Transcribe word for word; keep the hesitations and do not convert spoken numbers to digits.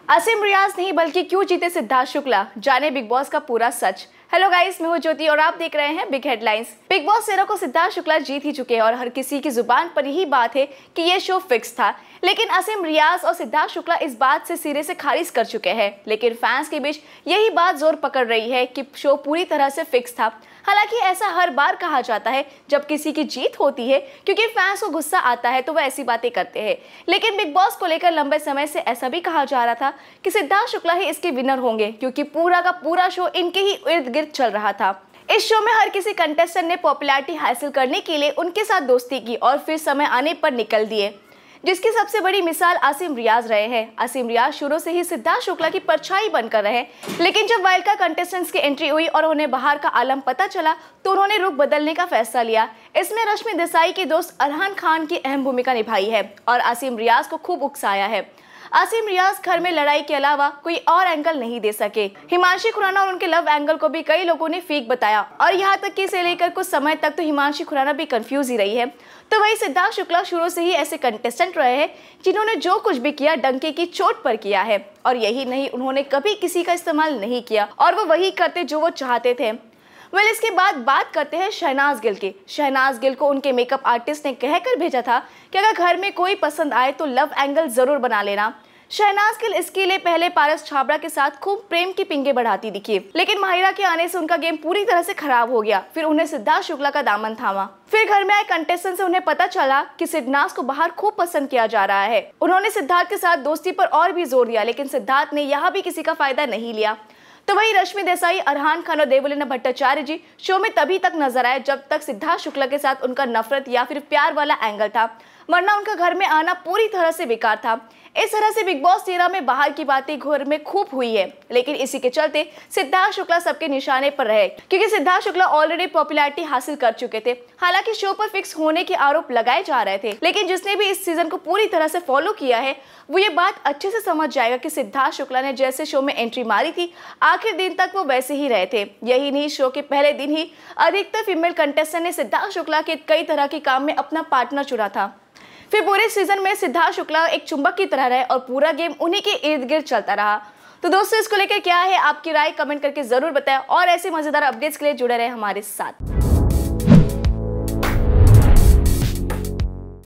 असीम रियाज नहीं बल्कि क्यों जीते सिद्धार्थ शुक्ला, जाने बिग बॉस का पूरा सच। हेलो गाइस, मैं हूं ज्योति और आप देख रहे हैं बिग हेडलाइंस। बिग बॉस तेरह को सिद्धार्थ शुक्ला जीत ही चुके हैं और हर किसी की जुबान पर यही बात है कि ये शो फिक्स था। लेकिन असीम, रियाज और सिद्धार्थ शुक्ला इस बात से सिरे से खारिज कर चुके हैं। लेकिन फैंस के बीच यही बात जोर पकड़ रही है कि शो पूरी तरह से फिक्स था। हालांकि ऐसा हर बार कहा जाता है जब किसी की जीत होती है, क्योंकि फैंस को गुस्सा आता है तो वह ऐसी बातें करते हैं। लेकिन बिग बॉस को लेकर लंबे समय से ऐसा भी कहा जा रहा था कि सिद्धार्थ शुक्ला ही इसके विनर होंगे, क्योंकि पूरा का पूरा शो इनके ही इर्द गिर्द चल रहा था। इस शो में हर किसी कंटेस्टेंट ने पॉपुलैरिटी हासिल करने के लिए उनके साथ दोस्ती की और फिर समय आने पर निकल दिए, जिसकी सबसे बड़ी मिसाल आसिम रियाज रहे हैं। आसिम रियाज शुरू से ही सिद्धार्थ शुक्ला की परछाई बनकर रहे, लेकिन जब वाइल्ड कार्ड कंटेस्टेंट्स की एंट्री हुई और उन्हें बाहर का आलम पता चला तो उन्होंने रुख बदलने का फैसला लिया। इसमें रश्मि देसाई के दोस्त अरहान खान की अहम भूमिका निभाई है और आसिम रियाज को खूब उकसाया है। आसिम रियाज घर में लड़ाई के अलावा कोई और एंगल नहीं दे सके। हिमांशी खुराना और उनके लव एंगल को भी कई लोगों ने फेक बताया और यहाँ तक कि इसे लेकर कुछ समय तक तो हिमांशी खुराना भी कंफ्यूज ही रही है। तो वही सिद्धार्थ शुक्ला शुरू से ही ऐसे कंटेस्टेंट रहे हैं जिन्होंने जो कुछ भी किया डंके की चोट पर किया है। और यही नहीं, उन्होंने कभी किसी का इस्तेमाल नहीं किया और वो वही करते जो वो चाहते थे। वेल, इसके बाद बात करते हैं शहनाज गिल की। शहनाज गिल को उनके मेकअप आर्टिस्ट ने कहकर भेजा था कि अगर घर में कोई पसंद आए तो लव एंगल जरूर बना लेना। शहनाज गिल इसके लिए पहले पारस छाबड़ा के साथ खूब प्रेम की पिंगे बढ़ाती दिखी, लेकिन माहिरा के आने से उनका गेम पूरी तरह से खराब हो गया। फिर उन्हें सिद्धार्थ शुक्ला का दामन थामा। फिर घर में आए कंटेस्टेंट से उन्हें पता चला कि सिद्धार्थ को बाहर खूब पसंद किया जा रहा है। उन्होंने सिद्धार्थ के साथ दोस्ती पर और भी जोर दिया, लेकिन सिद्धार्थ ने यहाँ भी किसी का फायदा नहीं लिया। तो वही रश्मि देसाई, अरहान खान और देवलीना भट्टाचार्य जी शो में तभी तक नजर आए जब तक सिद्धार्थ शुक्ला के साथ उनका नफरत या फिर प्यार वाला एंगल था, वरना उनका घर में आना पूरी तरह से बेकार था। इस तरह से बिग बॉस तेरह में बाहर की बातें घर में खूब हुई है, लेकिन इसी के चलते सिद्धार्थ शुक्ला सबके निशाने पर रहे, क्योंकि सिद्धार्थ शुक्ला ऑलरेडी पॉपुलैरिटी हासिल कर चुके थे। हालांकि शो पर फिक्स होने के आरोप लगाए जा रहे थे, लेकिन जिसने भी इस सीजन को पूरी तरह से फॉलो किया है वो ये बात अच्छे से समझ जाएगा कि सिद्धार्थ शुक्ला ने जैसे शो में एंट्री मारी थी आखिर दिन तक वो वैसे ही रहे थे। यही नहीं, शो के पहले दिन ही अधिकतर फीमेल कंटेस्टेंट ने सिद्धार्थ शुक्ला के कई तरह के काम में अपना पार्टनर चुना था। फिर पूरे सीजन में सिद्धार्थ शुक्ला एक चुंबक की तरह रहे और पूरा गेम उन्हीं के इर्द गिर्द चलता रहा। तो दोस्तों, इसको लेकर क्या है आपकी राय, कमेंट करके जरूर बताएं और ऐसे मजेदार अपडेट्स के लिए जुड़े रहे हमारे साथ।